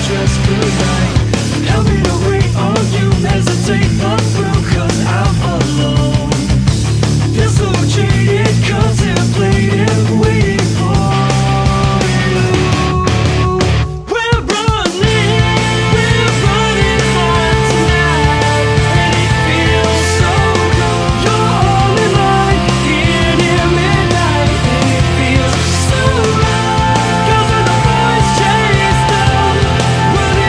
just good night. Help me to wait on you, hesitate but through, cause I'm alone. Feel so jaded, contemplating, waiting for you. We're running hard tonight, and it feels so good. You're all in line, here near midnight, and it feels so right. 'Cause when the boys chase them, running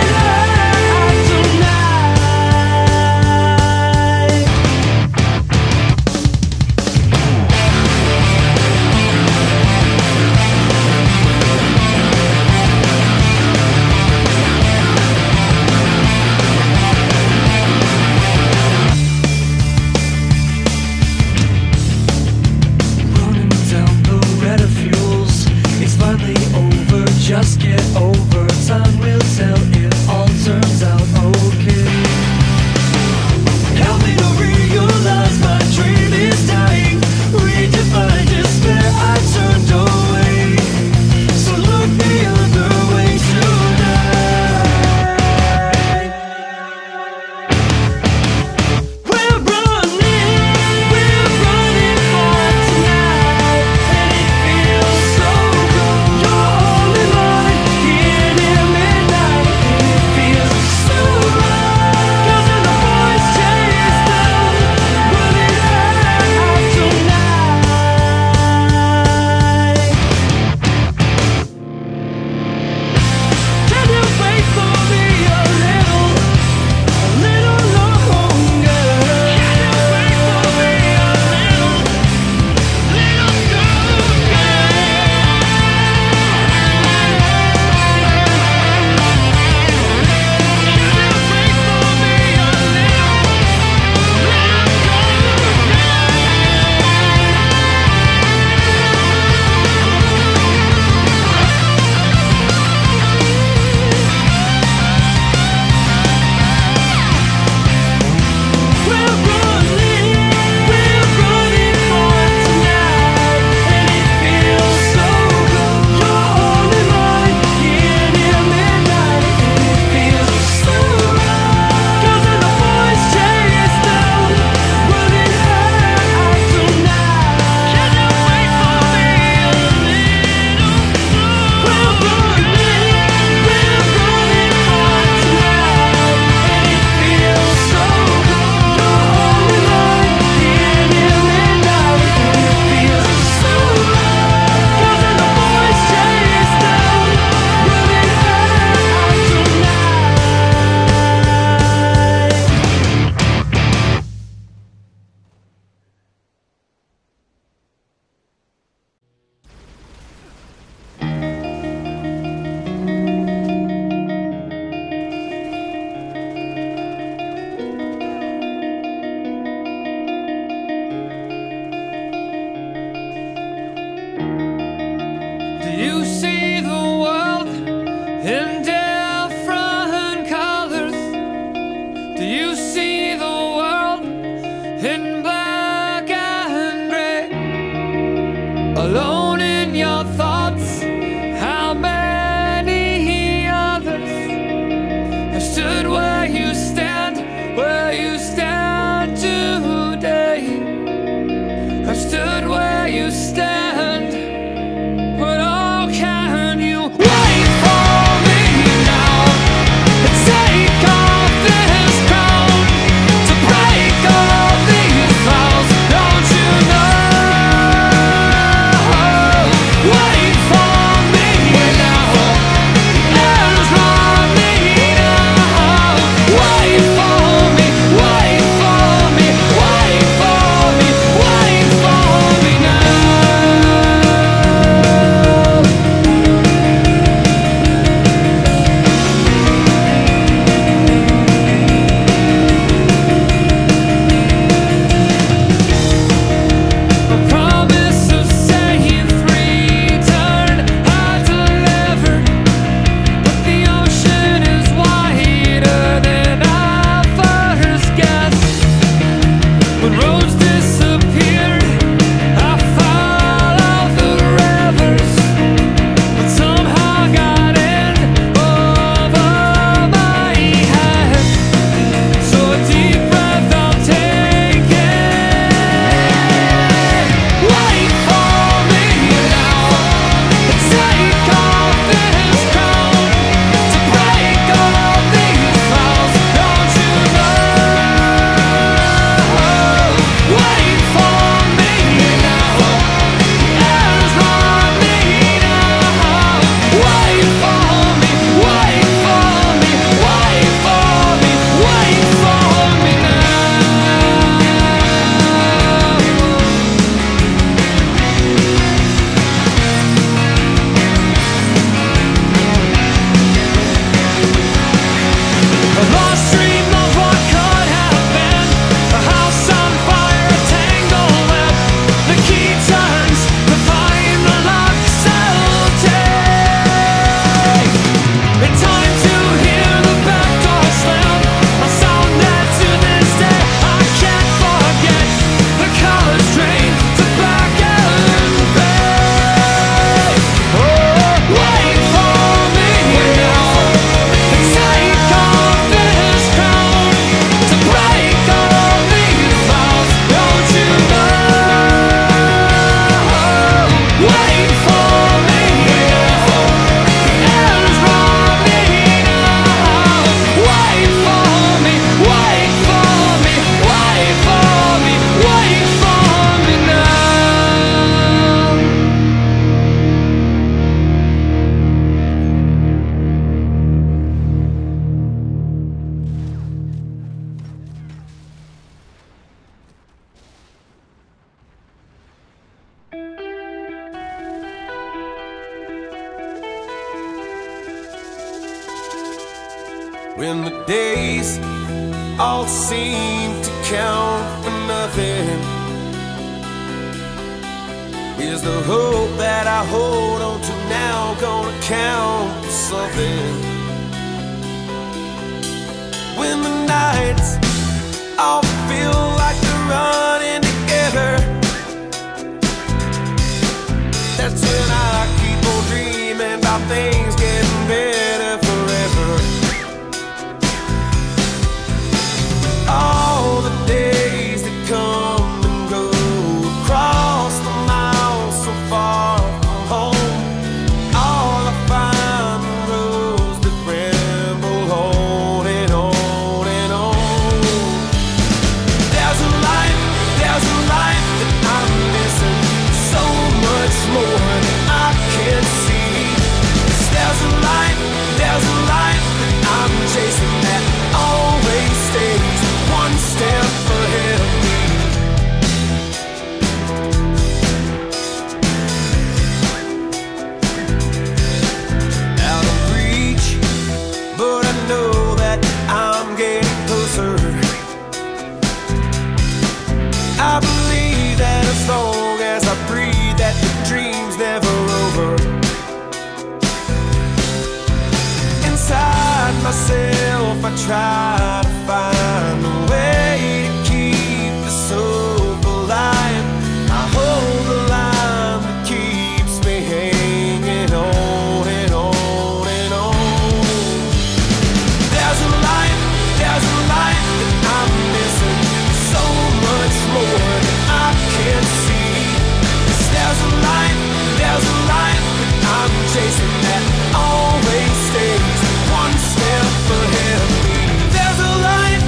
when the days all seem to count for nothing, is the hope that I hold on to now gonna count for something? When the nights all feel like they're running together, that's when I keep on dreaming about things getting better forever. All the days that come and go across the miles so far from home, all I find are roads that ramble on and on and on. There's a life that I'm missing, so much more than I can see. There's a life that I'm chasing that always stays one step ahead of me. Out of reach, but I know that I'm getting closer. I believe that as long as I breathe, that the dream's never over. Inside myself, I try to find a way to keep this hope alive. I hold the line that keeps me hanging on and on and on. There's a life that I'm missing, so much more than I can see. There's a life that I'm chasing that always stays one step ahead of me. There's a life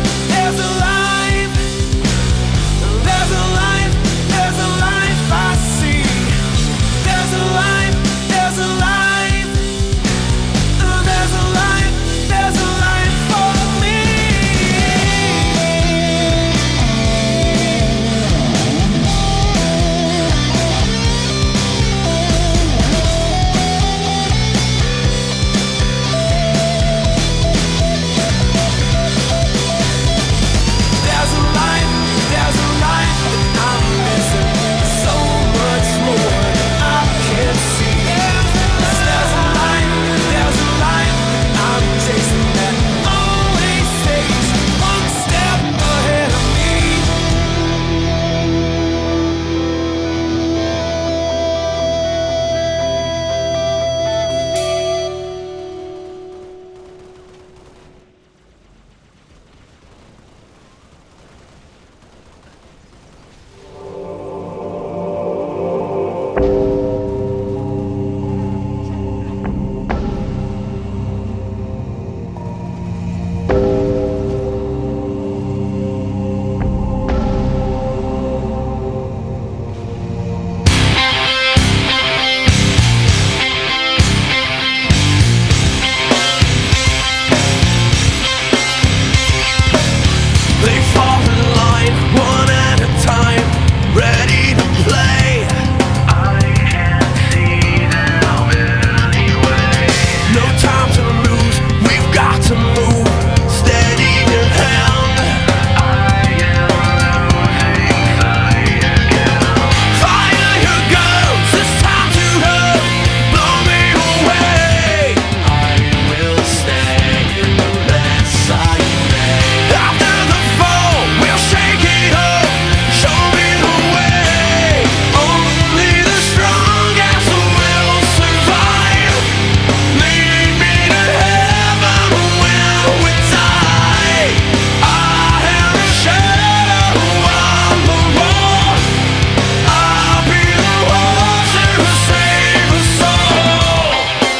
I see. There's a life for me. There's a life that I'm missing, so much more than I can see. There's a life that I'm chasing that always stays one step ahead of me. They fall in line one at a time, ready to play. I can't see them anyway. No time to lose, we've got to move. Steady your hand. I am losing sight again. Fire your guns, it's time to run. Blow me away. I will stay unless I may. After the fall, we'll shake it up. Show me the way. Only the strongest will survive. Lead me to heaven when we die. I am a shadow on the wall. I'll be the one to save us all.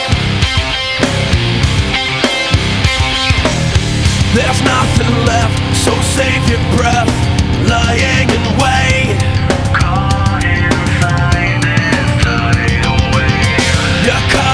There's nothing left, so save your breath, lying in wait. Caught inside this tidal wave. You're caught